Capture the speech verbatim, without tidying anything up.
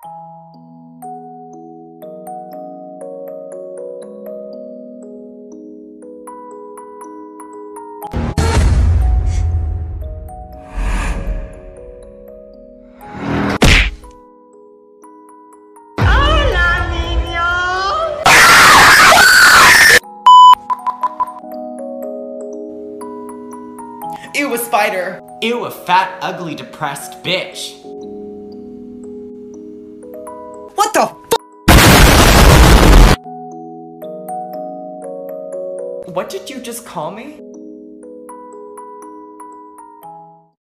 Ew, a spider. Ew, a fat, ugly, depressed bitch. What the f- What did you just call me?